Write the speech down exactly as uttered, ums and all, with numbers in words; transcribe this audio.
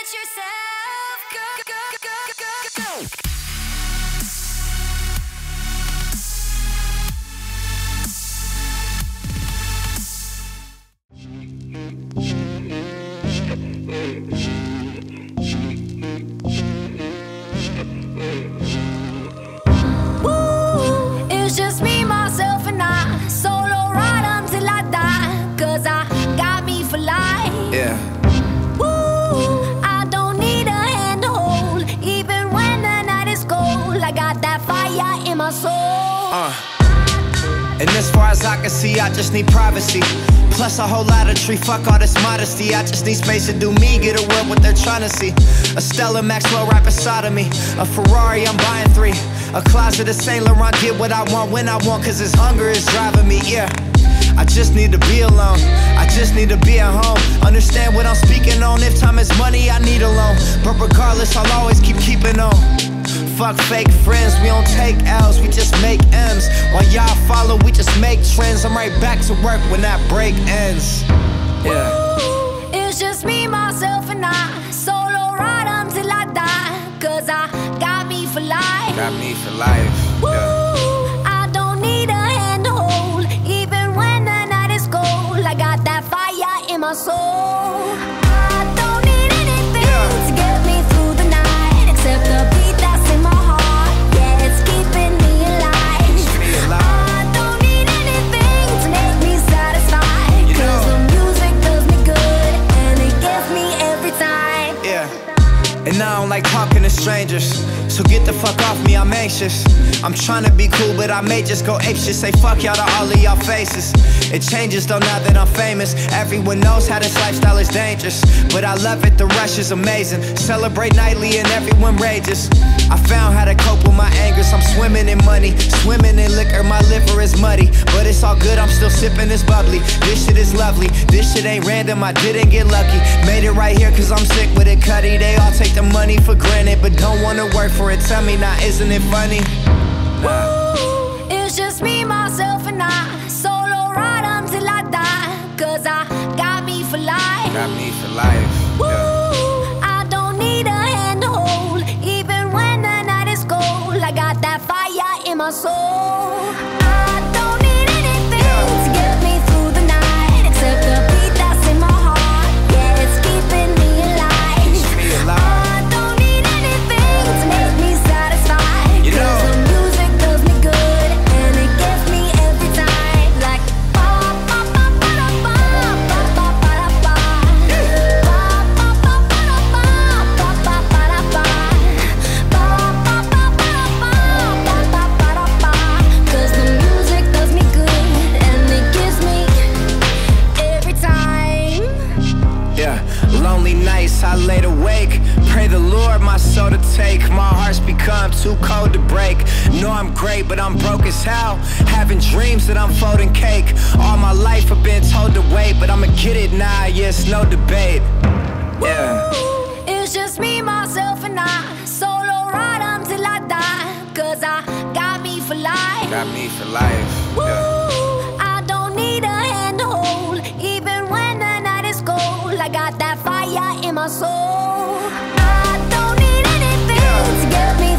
let yourself go, go, go, go, go. Woo, it's just me, myself, and I. Solo ride until I die, cause I got me for life. Yeah. Woo, I don't need a hand to hold, even when the night is cold. I got that fire in my soul. Uh. And as far as I can see, I just need privacy. Plus a whole lot of tree, fuck all this modesty. I just need space to do me, get a world what they're trying to see. A Stella Maxwell right beside of me. A Ferrari, I'm buying three. A closet of Saint Laurent, get what I want when I want, cause this hunger is driving me, yeah. I just need to be alone, I just need to be at home. Understand what I'm speaking on, if time is money, I need a loan. But regardless, I'll always keep keeping on. Fuck fake friends, we don't take L's, we just make M's. While y'all follow, we just make trends. I'm right back to work when that break ends. Yeah. Woo, it's just me, myself, and I. Solo ride until I die, cause I got me for life. Got me for life. Woo, Yeah. I don't need a hand to hold, even when the night is cold. I got that fire in my soul. I don't need anything Yeah. to get me through the night, except the beat that's in my heart. Yeah, it's keeping me alive. me alive. I don't need anything to make me satisfied, You cause know. the music does me good, and it gets me every time. Yeah. And I don't like talking to strangers, so get the fuck off me, I'm anxious. I'm tryna be cool, but I may just go apeshit. Say fuck y'all to all of y'all faces. It changes though now that I'm famous. Everyone knows how this lifestyle is dangerous, but I love it, the rush is amazing. Celebrate nightly and everyone rages. I found how to cope with my angers. I'm swimming in money, swimming in liquor. My liver is muddy, but it's all good, I'm still sipping this bubbly. This shit is lovely, this shit ain't random, I didn't get lucky. Made it right here cause I'm sick with it, cutty. They all take the money for granted, but don't wanna work for it. Tell me now, isn't it funny? Nah. Woo, it's just me, myself, and I. Solo ride until I die, cause I got me for life. Got me for life. Woo, Yeah. I don't need a hand to hold, even when the night is cold. I got that fire in my soul. I don't need anything Yeah. to get me through the night, except the beat that's in my heart. Yeah, it's keeping me alive. me alive. I don't need anything to make me satisfied, You cause know. the music does me good, and it gets me every time. Like ba ba ba ba da ba, ba ba ba da ba. Ba ba ba ba da ba, ba ba ba da ba. Ba ba ba ba da ba, ba ba ba da ba. 'Cause the music does me good, and it gives me every time. Yeah, lonely nights I laid awake, pray the Lord my soul to take. My heart's become too cold to break. Know I'm great, but I'm broke as hell. Having dreams that I'm folding cake. All my life I've been told to wait, but I'ma get it now, yes, no debate. Yeah. Woo, it's just me, myself, and I. Solo ride until I die, cause I got me for life. Got me for life. Yeah. Woo, I don't need a hand to hold, even when the night is cold. I got that fire in my soul. I don't need anything Yeah. to get me